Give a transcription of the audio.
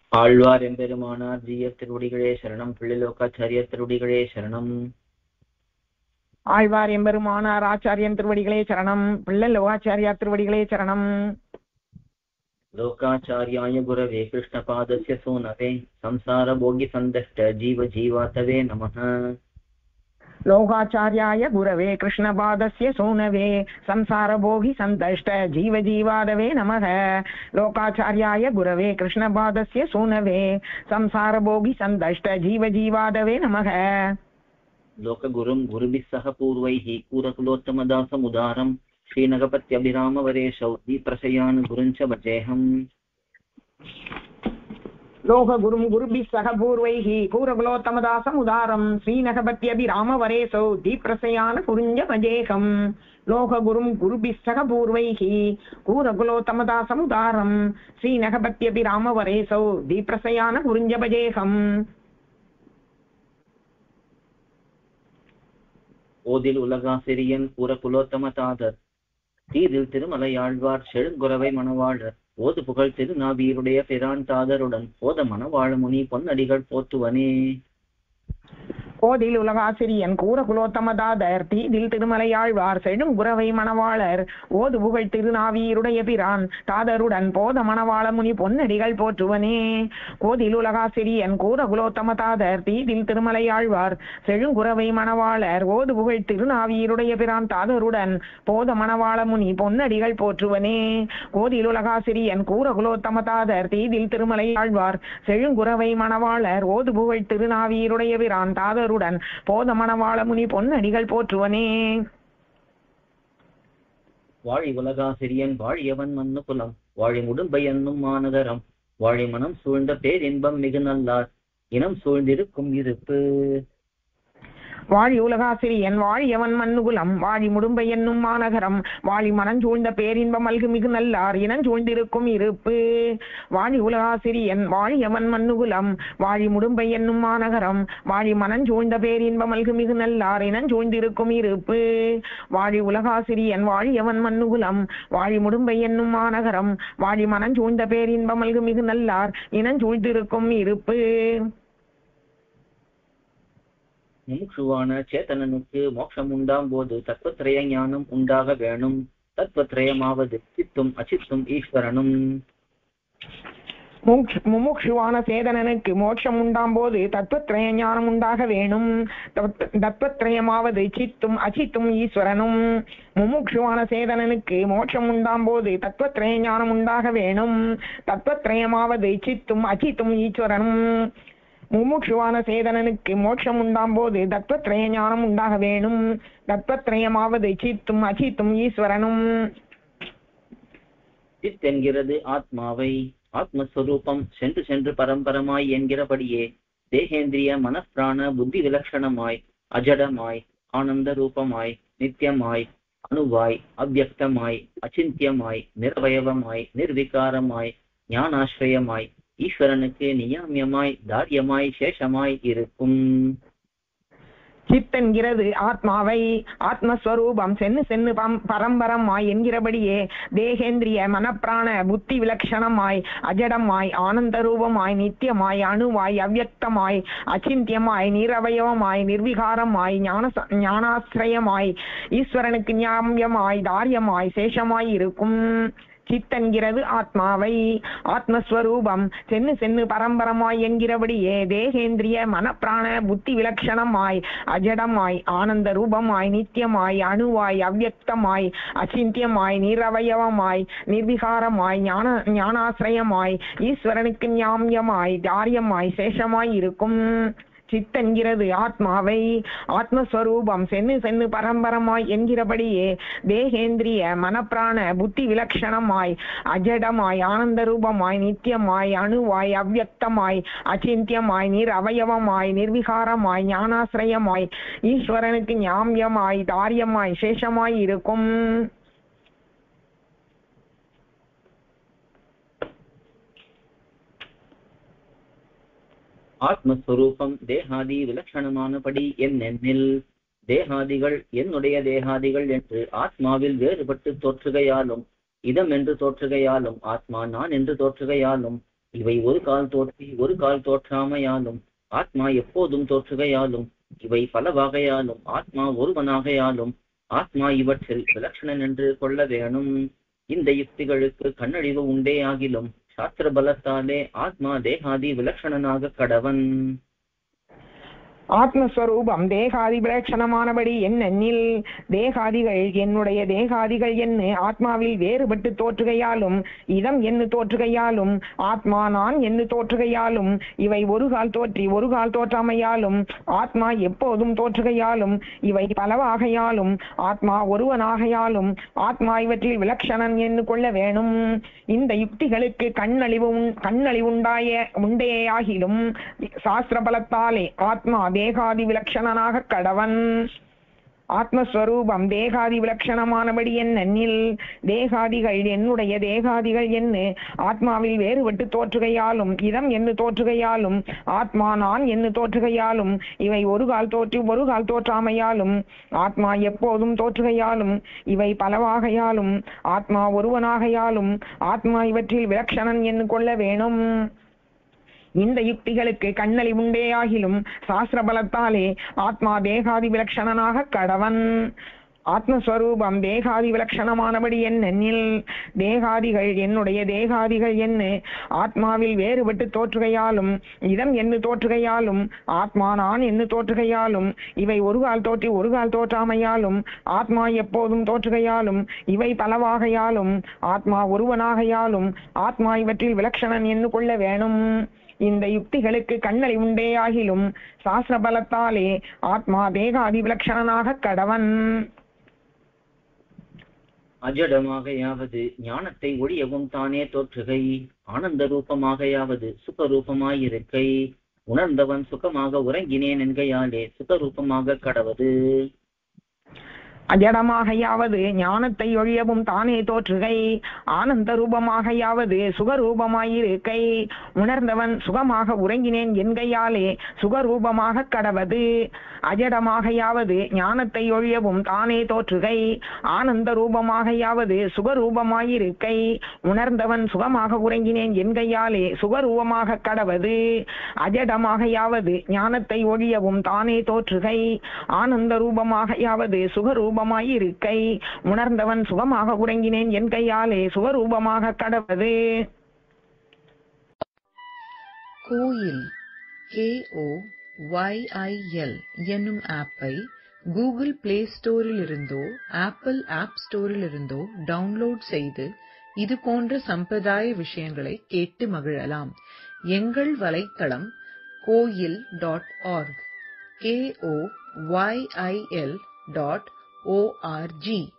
ஆழ்வார் எம்பெருமானார் ஜீயர் திருவடிகளே சரணம். பிள்ளைலோகாச்சாரியர் திருவடிகளே சரணம். ஆழ்வார் எம்பெருமானார் ஆச்சாரியன் திருவடிகளே சரணம். பிள்ளை லோகாச்சாரியார் திருவடிகளே சரணம். லோகாச்சாரியாய குரவே கிருஷ்ணபாதஸ்ய சூனவே சம்சார போகி சந்தஷ்ட ஜீவ ஜீவாதவே நமः. லோகாச்சாரியாய குரவே கிருஷ்ணபாதஸ்ய சூனவே சம்சாரபோகி சந்தஷ்ட ஜீவஜீவாதவே நமக. லோகாச்சாரியாய குரவே கிருஷ்ணபாதஸ்ய சூனவே சம்சாரபோகி சந்தஷ்ட ஜீவஜீவாதவே நமக. லோககுரும் குருபிः சக பூர்வைः கூரகுலோத்தமதாசமுதாரம் ஸ்ரீநகபத்யபிராமவரேஷௌ தீப்ரசயான் குருஞ்ச பஜேஹம். லோககுரும் குருபிः சக பூர்வைः கூரகுலோத்தமதாசமுதாரம் ஸ்ரீநகபத்யபிராமவரேஷௌ தீப்ரசயான் குருஞ்ச பஜேஹம். லோககுரும் குருபிः சக பூர்வைः கூரகுலோத்தமதாசமுதாரம் ஸ்ரீநகபத்யபிராமவரேஷௌ தீப்ரசயான் குருஞ்ச பஜேஹம். ஓதில் உலகாசிரியன் கூரகுலோத்தம தாதர் தீதில் திருமலையாழ்வார் செழுங்குரவை மணவாளர் ஓது புகழ் திருநாவீருடைய பிரான் தாதருடன் போத மணவாழ முனி பொன்னடிகள் போற்றுவனே. கோதில் உலகாசிரியன் கூரகுலோத்தமதாதர் தீதில் திருமலையாழ்வார் செழும் குரவை மணவாளர் ஓது புகழ் திருநாவீருடைய பிரான் தாதருடன் போத மணவாள முனி பொன்னடிகள் போற்றுவனே. கோதில் உலகாசிரியன் கூரகுலோத்தமதாதர் தீதில் திருமலையாழ்வார் செழுங்குரவை மணவாளர் ஓது புகழ் திருநாவீருடைய பிரான் தாதருடன் போத மணவாள முனி பொன்னடிகள் போற்றுவனே. கோதில் உலகாசிரியன் கூரகுலோத்தமதாதர் தீதில் திருமலையாழ்வார் செழுங்குரவை மணவாளர் ஓது புகழ் திருநாவீருடைய பிரான் தாதர் போத மணவாள முனி பொன்னடிகள் போற்றுவனே. வாழி உலகாசிரியன் வாழியவன் மன்னு குலம் வாழி முடும்பை என்னும் மாநகரம் வாழி மனம் சூழ்ந்த பேரின்பம் மிகு நல்லார் இனம் சூழ்ந்திருக்கும் இருப்பு. வாழி உலகாசிரியன் வாழியவன் மன்னுகுலம் வாழி முடும்பை என்னும் மாநகரம் வாழி மனஞ்சூழ்ந்த பேரின்பம் மல்கு மிகு நல்லார் இனஞ்சூழ்ந்திருக்கும் இருப்பு. வாழி உலகாசிரியன் வாழியவன் மன்னுகுலம் வாழி முடும்பை என்னும் மாநகரம் வாழி மனஞ்சூழ்ந்த பேரின்பம் மல்கு மிகு நல்லார் இனஞ்சூழ்ந்திருக்கும் இருப்பு. வாழி உலகாசிரியன் வாழியவன் மன்னுகுலம் வாழி முடும்பை என்னும் மாநகரம் வாழி மனஞ்சூழ்ந்த பேரின்பம் மல்கு மிகு நல்லார் இனஞ்சூழ்ந்திருக்கும் இருப்பு. முமுட்சுவான சேத்தனனுக்கு மோட்சம் உண்டாம் போது தத்துவத்திரய ஞானம் உண்டாக வேணும். தத்துவத்திரயமாவது சித்தும் அச்சித்தும் ஈஸ்வரனும். முமுட்சுவான சேதனனுக்கு மோட்சம் உண்டாம் போது தத்துவத்திரய ஞானம் உண்டாக வேணும். தத்துவத்திரயமாவது சித்தும் அச்சித்தும் ஈஸ்வரனும். முமுட்சுவான சேதனனுக்கு மோட்சம் உண்டாம் போது தத்துவத்திரய ஞானம் உண்டாக வேணும். தத்துவத்திரயமாவது சித்தும் அச்சித்தும் ஈஸ்வரனும். முமுட்சுவான சேதனனுக்கு மோட்சம் உண்டாம் போது தத்துவத்திரய ஞானம் உண்டாக வேணும். தத்துவத்திரயமாவது சித்தும் அச்சித்தும் ஈஸ்வரனும். சித் என்கிறது ஆத்மாவை ஆத்மஸ்வரூபம் சென்று சென்று பரம்பரமாய் என்கிறபடியே தேகேந்திரிய மனப்பிராண புத்தி விலட்சணமாய் அஜடமாய் ஆனந்த ரூபமாய் நித்தியமாய் அணுவாய் அவ்யக்தமாய் அச்சிந்தியமாய் நிர்வயவமாய் நிர்விகாரமாய் ஞானாஸ்ரயமாய் ஈஸ்வரனுக்கு நியாமியமாய் தாரியமாய் சேஷமாய் இருக்கும். சித்தென்கிறது ஆத்மாவை ஆத்மஸ்வரூபம் சென்னு சென்னு பரம்பரமாய் என்கிறபடியே தேகேந்திரிய மனப்பிராண புத்தி விலட்சணமாய் அஜடமாய் ஆனந்த ரூபமாய் நித்தியமாய் அணுவாய் அவ்யக்தமாய் அச்சிந்தியமாய் நிரவயவமாய் நிர்விகாரமாய் ஞானாசிரயமாய் ஈஸ்வரனுக்கு ஞாமியமாய் தாரியமாய் சேஷமாய் இருக்கும். சித்தென்கிறது ஆத்மாவை ஆத்மஸ்வரூபம் சென்னு சென்னு பரம்பரமாய் என்கிறபடியே தேகேந்திரிய மனப்பிராண புத்தி விலட்சணமாய் அஜடமாய் ஆனந்த ரூபமாய் நித்தியமாய் அணுவாய் அவ்யக்தமாய் அச்சிந்தியமாய் நிரவயவமாய் நிர்விகாரமாய் ஞானாசிரயமாய் ஈஸ்வரனுக்கு ஞாமியமாய் தாரியமாய் சேஷமாய் இருக்கும். சித்தென்கிறது ஆத்மாவை ஆத்மஸ்வரூபம் சென்னு சென்னு பரம்பரமாய் என்கிறபடியே தேகேந்திரிய மனப்பிராண புத்தி விலட்சணமாய் அஜடமாய் ஆனந்த ரூபமாய் நித்தியமாய் அணுவாய் அவ்யக்தமாய் அச்சிந்தியமாய் நிரவயவமாய் நிர்விகாரமாய் ஞானாசிரயமாய் ஈஸ்வரனுக்கு ஞாமியமாய் தாரியமாய் சேஷமாய் இருக்கும். ஆத்மஸ்வரூபம் தேகாதி விலட்சணமானபடி என்னென்னில் தேகாதிகள் என்னுடைய தேகாதிகள் என்று ஆத்மாவில் வேறுபட்டு தோற்றுகையாலும் இதம் என்று தோற்றுகையாலும் ஆத்மா நான் என்று தோற்றுகையாலும் இவை ஒரு கால் தோற்றி ஒரு கால் தோற்றாமையாலும் ஆத்மா எப்போதும் தோற்றுகையாலும் இவை பல வகையாலும் ஆத்மா ஒருவனாகையாலும் ஆத்மா இவற்றில் விலட்சணன் என்று கொள்ள வேணும். இந்த யுக்திகளுக்கு கண்ணழிவு உண்டே ஆகிலும் சாஸ்திர பலத்தாலே ஆத்மா தேகாதி விலட்சணனாக கடவன். ஆத்மஸ்வரூபம் தேகாதி விலட்சணமானபடி என்னென்னில் தேகாதிகள் என்னுடைய தேகாதிகள் என்ன ஆத்மாவில் வேறுபட்டு தோற்றுகையாலும் இதம் என்று தோற்றுகையாலும் ஆத்மா நான் என்று தோற்றுகையாலும் இவை ஒரு கால் தோற்றி ஒரு கால் தோற்றாமையாலும் ஆத்மா எப்போதும் தோற்றுகையாலும் இவை பலவாகையாலும் ஆத்மா ஒருவனாகையாலும் ஆத்மா இவற்றில் விலட்சணன் என்று கொள்ள வேணும். இந்த யுக்திகளுக்கு கண்ணழிவு உண்டேயாகிலும் சாஸ்திர பலத்தாலே ஆத்மா தேகாதி விலட்சணனாக கடவன். ஆத்மஸ்வரூபம் தேகாதி விலட்சணமானபடி என்னென்னில் தேகாதிகள் என்னுடைய தேகாதிகள் என்ன ஆத்மாவில் வேறுபட்டு தோற்றுகையாலும் இதம் என்று தோற்றுகையாலும் ஆத்மா நான் என்று தோற்றுகையாலும் இவை ஒரு கால் தோற்றி ஒரு கால் தோற்றாமையாலும் ஆத்மா எப்போதும் தோற்றுகையாலும் இவை பலவாகையாலும் ஆத்மா ஒருவனாகையாலும் ஆத்மா இவற்றில் விலட்சணன் என்று கொள்ள வேணும். இந்த யுக்திகளுக்கு கண்ணளி உண்டேயாகிலும் சாஸ்திர பலத்தாலே ஆத்மா தேகாதி விலட்சணனாக கடவன். ஆத்மஸ்வரூபம் தேகாதி விலட்சணமானபடி என்னென்னில் தேகாதிகள் என்னுடைய தேகாதிகள் என்ன ஆத்மாவில் வேறுபட்டு தோற்றுகையாலும் இதம் என்று தோற்றுகையாலும் ஆத்மா நான் என்று தோற்றுகையாலும் இவை ஒரு கால் தோற்றி ஒரு கால் தோற்றாமையாலும் ஆத்மா எப்போதும் தோற்றுகையாலும் இவை பலவாகையாலும் ஆத்மா ஒருவனாகையாலும் ஆத்மா இவற்றில் விலட்சணன் என்று கொள்ள வேணும். இந்த யுக்திகளுக்கு கண்ணளி உண்டேயாகிலும் சாஸ்திர பலத்தாலே ஆத்மா தேகாதி விலட்சணனாக கடவன். அஜடமாகையாவது ஞானத்தை ஒழியவும் தானே தோற்றுகை ஆனந்த ரூபமாகையாவது சுகரூபமாயிருக்கை உணர்ந்தவன் சுகமாக உறங்கினேன் என்கையாலே சுகரூபமாக கடவது. அஜடமாகையாவது ஞானத்தை ஒழியவும் தானே தோற்றுகை ஆனந்த ரூபமாகையாவது சுகரூபமாயிருக்கை உணர்ந்தவன் சுகமாக உறங்கினேன் என்கையாலே சுகரூபமாக கடவது. அஜடமாகையாவது ஞானத்தை ஒழியவும் தானே தோற்றுகை ஆனந்த ரூபமாகையாவது சுகரூபமாயிருக்கை உணர்ந்தவன் சுகமாக உறங்கினேன் என்கையாலே சுகரூபமாக கடவது. அஜடமாகையாவது ஞானத்தை ஒழியவும் தானே தோற்றுகை ஆனந்த ரூபமாகையாவது சுகரூபமாயிருக்கை உணர்ந்தவன் சுகமாக உறங்கினேன் என் கையாலே சுகரூபமாக கடவது. கோயில் KOYIL என்னும் ஆப்பை கூகுள் பிளே ஸ்டோரில் இருந்தோ ஆப்பிள் ஆப் ஸ்டோரில் இருந்தோ டவுன்லோட் செய்து இது போன்ற சம்பிரதாய விஷயங்களை கேட்டு மகிழலாம். எங்கள் வலைத்தளம் koil.org KOYIL.org